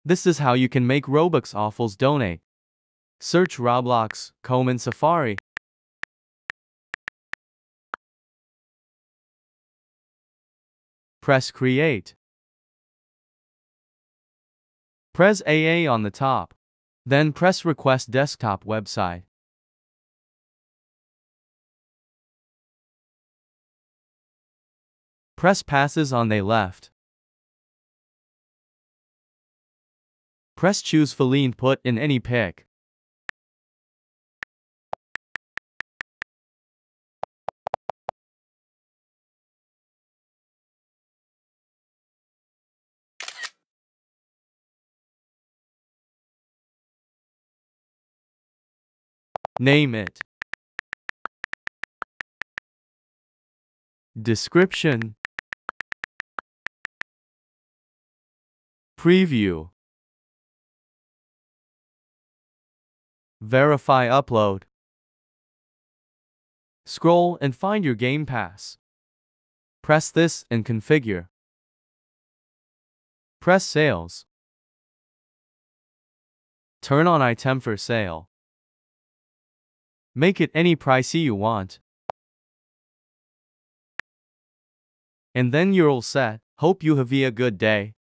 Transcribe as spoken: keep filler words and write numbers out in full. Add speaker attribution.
Speaker 1: This is how you can make Robux offers donate. Search Roblox, Chrome and Safari. Press Create. Press A A on the top. Then press Request Desktop Website. Press Passes on the left. Press Choose Fill Input in any pick. Name it. Description. Preview. Verify upload. Scroll and find your Game Pass. Press this and configure. Press Sales. Turn on item for sale. Make it any price you want. And then you're all set. Hope you have a good day.